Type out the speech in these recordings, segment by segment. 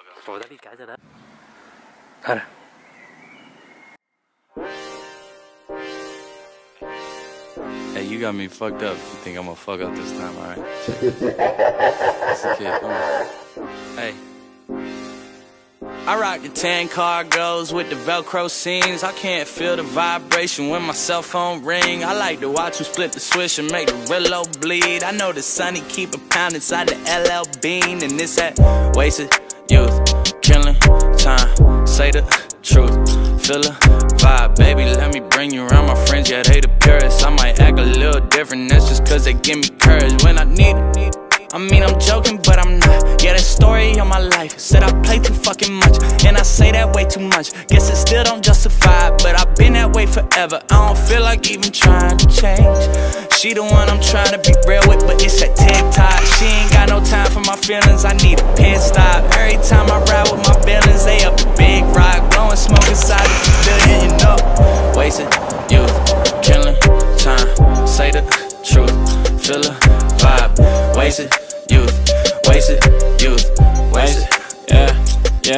Hey, you got me fucked up. You think I'm gonna fuck up this time, alright? That's a kid, come on. Hey. I rock the 10 cargos with the Velcro seams. I can't feel the vibration when my cell phone ring. I like to watch him split the switch and make the Rillo bleed. I know the Sonny keep a pound inside the LL Bean. And it's that wasted youth, killing time, say the truth, feel the vibe. Baby, let me bring you around my friends, yeah, they the purest. I might act a little different, that's just cause they give me courage when I need it. I mean, I'm joking, but I'm not. Yeah, the story of my life said I play too fucking much, and I say that way too much. Guess it still don't justify it, but I've been that way forever. I don't feel like even trying to change. She the one I'm trying to be real with, but it's that TikTok. She ain't got no time for my feelings, I need a pit stop. Every time I ride with my feelings, they up a big rock, blowing smoke inside the pavilion, you know. Wasted youth, killing time, say the truth, feel the vibe. Wasted youth, wasted youth, wasted. Yeah,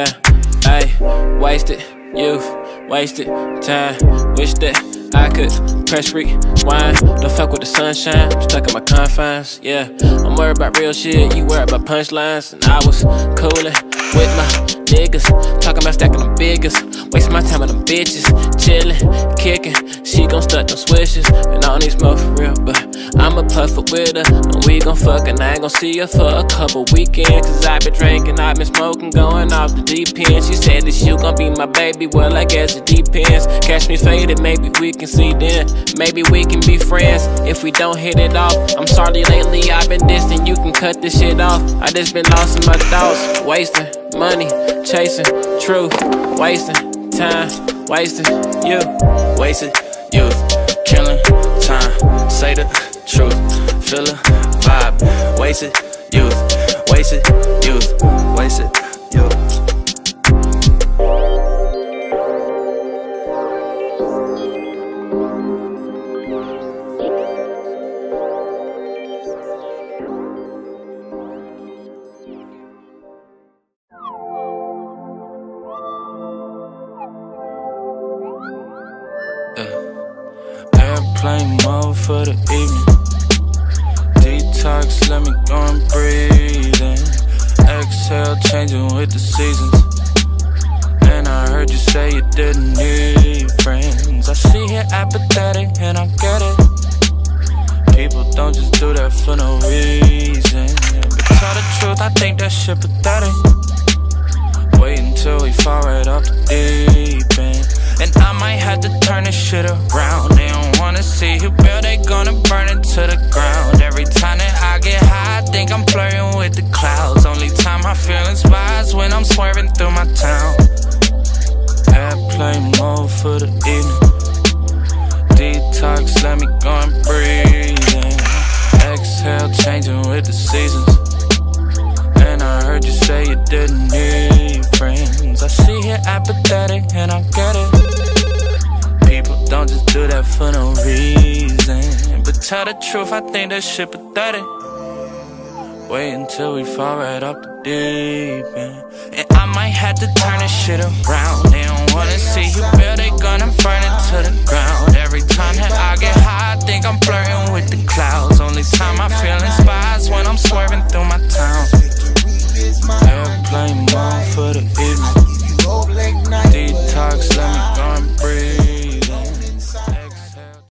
ayy, wasted youth, wasted time. Wish that I could press rewind. Don't fuck with the sunshine, I'm stuck in my confines. Yeah, I'm worried about real shit, you worried about punchlines. And I was coolin' with my niggas, talking about stacking them biggest. Waste my time with them bitches, chillin', kickin'. She gon' stuck them swishes, and I don't need smoke for real, but I'ma puff it with her, and we gon' fuck, and I ain't gon' see her for a couple weekends. Cause I been drinking, I been smoking, going off the deep end. She said that you gon' be my baby, well I guess it depends. Catch me faded, maybe we can see then. Maybe we can be friends, if we don't hit it off. I'm sorry lately, I've been distant, you can cut this shit off. I just been lost in my thoughts, wasting money, chasing truth, wasting time, wasting you. Wasted youth, killing time, say the truth, feel the vibe. Wasted youth, wasted youth, wasted youth. Airplane mode for the evening. Detox, let me go and breathe in. Exhale, changing with the seasons. And I heard you say you didn't need friends. I see you're apathetic and I get it. People don't just do that for no reason. But tell the truth, I think that shit pathetic. Wait until we fall right off the deep end. And I might have to turn this shit around. They don't wanna see you build, they gonna burn it to the ground. Every time that I get high, I think I'm flirting with the clouds. Only time I feel inspired is when I'm swerving through my town. Airplane mode for the evening. Detox, let me go and breathe in. Exhale, changing with the seasons. And I heard you say you didn't need friends. I see you're apathetic and I get it. People don't just do that for no reason. But tell the truth, I think that shit pathetic. Wait until we fall right off the deep end. And I might have to turn this shit around. They don't wanna see you build, they gonna burn it to the ground. Every time that I get high, I think I'm flirting with the clouds. Only time I feel inspired is when I'm swerving through my town. Airplane mode for the evening.